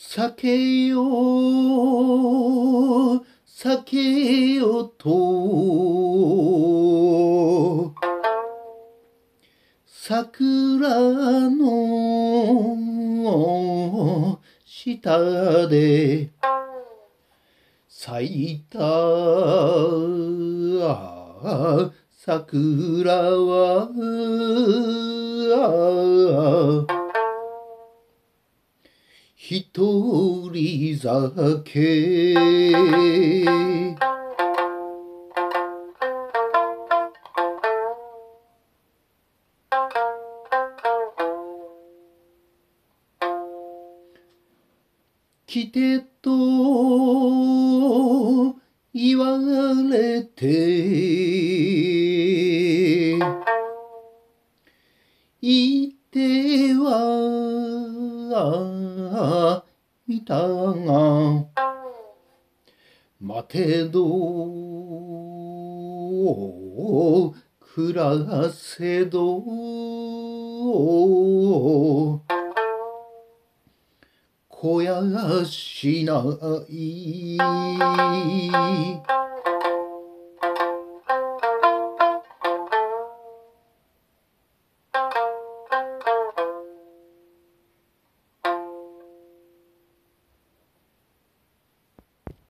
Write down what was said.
酒よ酒よと桜の下で咲いた桜は一人酒来てと言われていてはいたが待てど暮らせど肥やしない